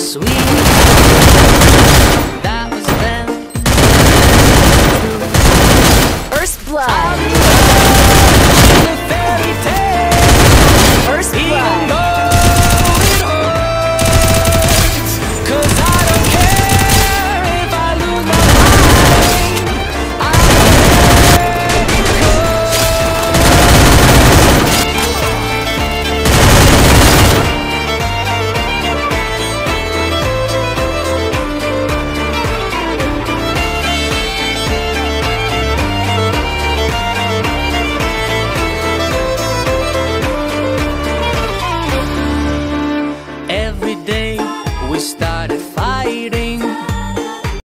sweet. That was then. First blood. The fairy tale. First Even blood. though it hurts, 'cause I don't care if I lose my mind. I'll let it go. Every day we started fighting.